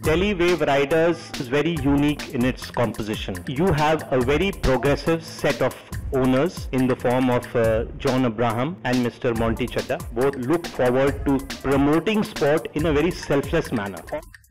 Delhi Wave Riders is very unique in its composition. You have a very progressive set of owners in the form of John Abraham and Mr. Monty Chadha. Both look forward to promoting sport in a very selfless manner.